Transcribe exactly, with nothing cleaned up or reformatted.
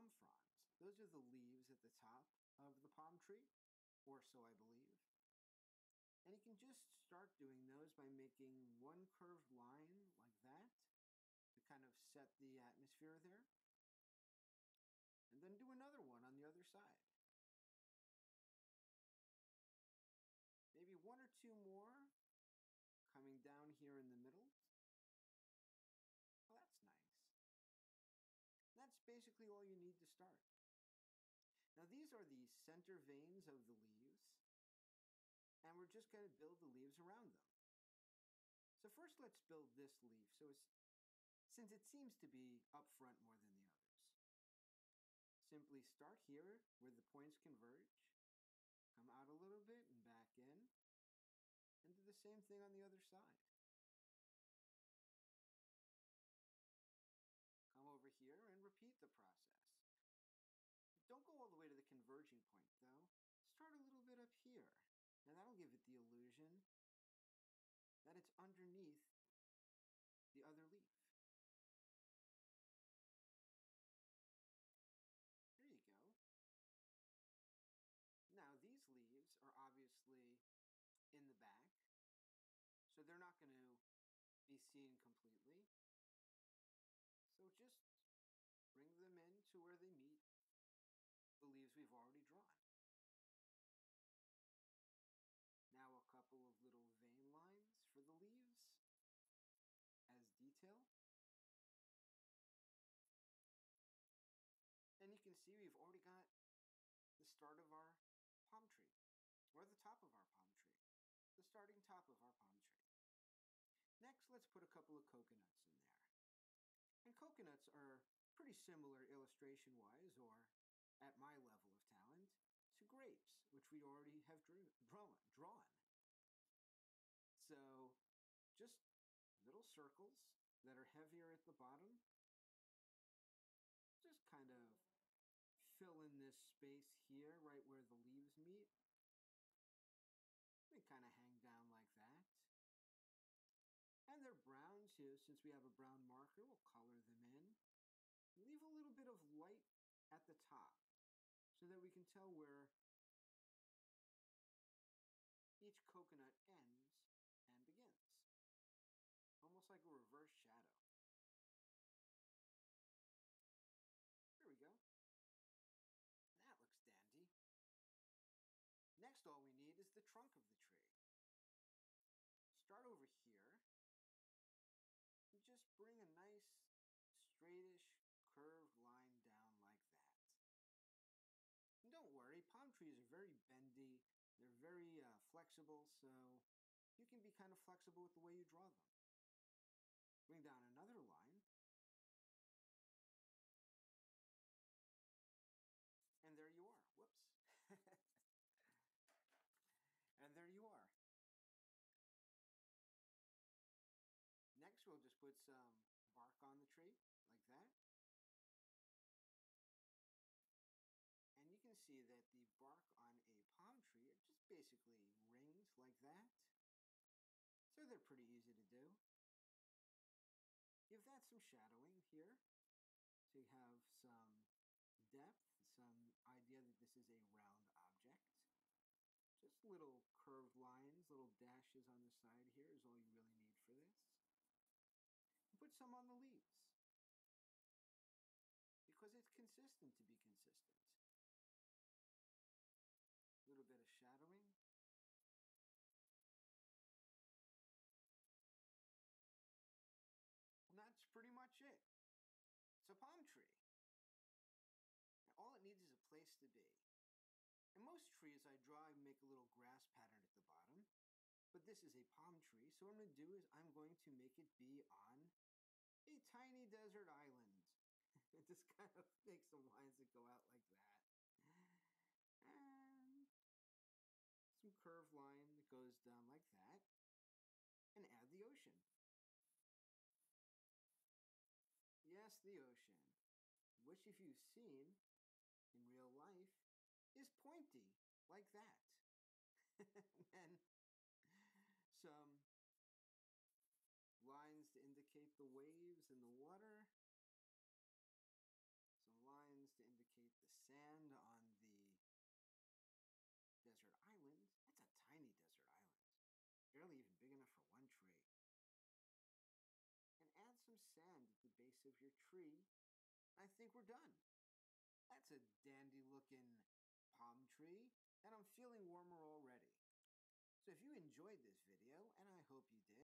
palm fronds. Those are the leaves at the top of the palm tree, or so I believe. And you can just start doing those by making one curved line like that to kind of set the atmosphere there. And then do another one on the other side. Maybe one or two more coming down here in the middle. Well, that's nice. That's basically all you need to start. Now these are the center veins of the leaves, and we're just going to build the leaves around them. So first let's build this leaf, so it's, since it seems to be up front more than the others. Simply start here where the points converge, come out a little bit and back in, and do the same thing on the other side. Come over here and repeat the process. Don't go all the way to the converging point though. Start a little bit up here, and that'll give it the illusion that it's underneath the other leaf. There you go. Now these leaves are obviously in the back, so they're not going to be seen completely. So just bring them in to where they meet the leaves we've already drawn. Now a couple of little vein lines for the leaves as detail. And you can see we've already got the start of our palm tree, or the top of our palm tree, the starting top of our palm tree. Next, let's put a couple of coconuts in there. And coconuts are pretty similar illustration-wise, or at my level of talent, to grapes, which we already have drew, drawn, drawn. So just little circles that are heavier at the bottom. Just kind of fill in this space here, right where the leaves meet. They kind of hang down like that. And they're brown too, since we have a brown marker, we'll color them in. Leave a little bit of light at the top so that we can tell where each coconut ends and begins. Almost like a reverse shadow. There we go. That looks dandy. Next, all we need is the trunk of the tree. Start over here and just bring a nice straightish curved line down like that. And don't worry, palm trees are very bendy. They're very uh, flexible, so you can be kind of flexible with the way you draw them. Bring down another line. And there you are. Whoops. And there you are. Next, we'll just put some bark on the tree, like that. And you can see that the bark on a palm tree are just basically rings like that. So they're pretty easy to do. Give that some shadowing here. So you have some depth, some idea that this is a round object. Just little curved lines, little dashes on the side here is all you really need for this. And put some on the leaves, because it's consistent to be consistent. A little bit of shadowing. And that's pretty much it. It's a palm tree. And all it needs is a place to be. In most trees I draw, I make a little grass pattern at the bottom. But this is a palm tree, so what I'm going to do is I'm going to make it be on a tiny desert island. Just kind of make some lines that go out like that. And some curved line that goes down like that. And add the ocean. Yes, the ocean. Which, if you've seen in real life, is pointy like that. And some lines to indicate the waves in the water. Some lines to indicate indicate the sand on the desert island. That's a tiny desert island, barely even big enough for one tree. And add some sand at the base of your tree. I think we're done. That's a dandy looking palm tree, and I'm feeling warmer already. So if you enjoyed this video, and I hope you did,